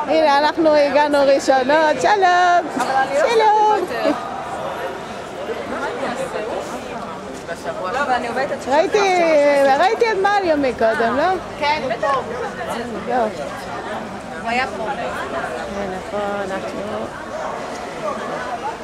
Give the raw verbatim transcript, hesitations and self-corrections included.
הנה, אנחנו הגענו ראשונות, שלום! שלום! ראיתי את מריו מקודם, לא? כן, הוא פה. הוא היה פה. נכון, אנחנו...